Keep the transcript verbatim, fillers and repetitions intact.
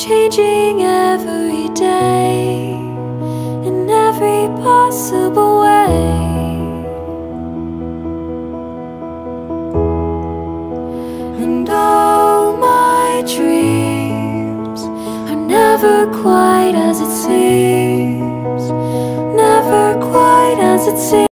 changing every day in every possible way. And all my dreams are never quite as it seems, never quite as it seems.